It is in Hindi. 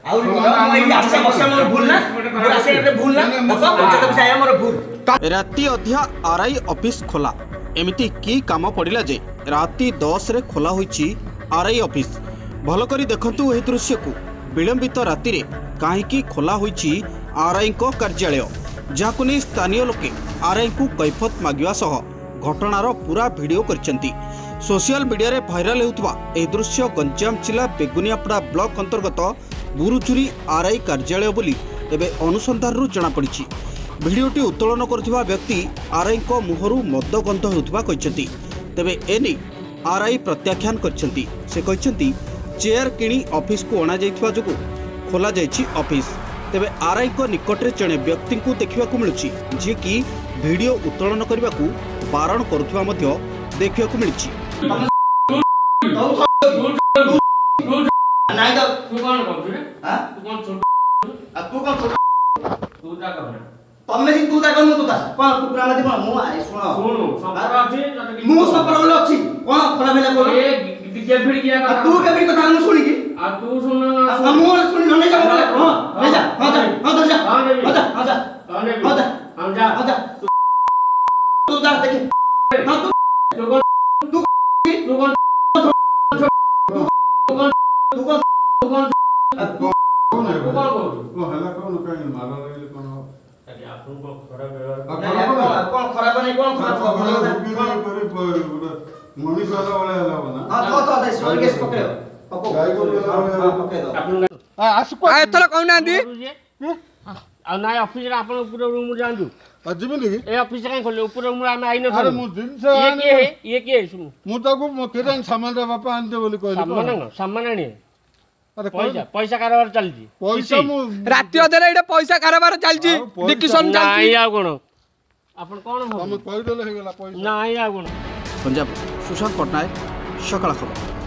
राति अधा आरआई ऑफिस खोला एमिति की काम पड़िला जे राति 10 रे खोला होईची आरआई ऑफिस। भल करी देखंतु एही दृश्य को विलंबित राति रे काहेकि खोला होईची आरआई को कार्यालय, जाको नै स्थानीय लोके आरआई को कैफत मागिवा सह घटनार पूरा वीडियो करचंती। सोशल मीडिया रे भाइराल हेउतबा एही दृश्य गंजाम जिला बेगुनियापड़ा ब्लॉक अंतर्गत बुरुचुरी आरआई कार्यालय बोली एबे अनुसंधान जना पड़िछि। भिडियोटी उत्तोलन करथिबा व्यक्ति आरआई को मुहरु मद गंध हेउतबा कहिसंती। तेबे एनी आरआई प्रत्याख्यान करछंती। से कहिसंती चेयर किणी ऑफिस को अणा जाइथिबा जोगु खोला जाइछि ऑफिस। तेबे आरआई को निकट रे जणे व्यक्ति को देखिबा को मिलुछि जे कि वीडियो उत्तोलन करबा को बारण करुथिबा मध्ये देखिबा को मिलुछि। तमे जी तू दागा मु तू दा कोन कुकुरा माथि कोन मु आइ सुनो संपर अछि मु संपर बोले अछि कोन खरा भेला बोल ए केबिड किया का तू केबिड कथा मु सुनी की आ तू सुन मु सुनी न जा बोले हां ले जा हां जा हां जा हां जा हां जा हां जा हां जा हां जा तू दा देखे हां तू पैसा कारोबार चलजी पैसा राति अधरे एटा पैसा कारोबार चलजी डिक्शन नाही आ कोन आपण कोन हो हम कहि देले हे गेला पैसा नाही आ कोन। पंजाब सुशांत पटनायक, सकाळ खबर।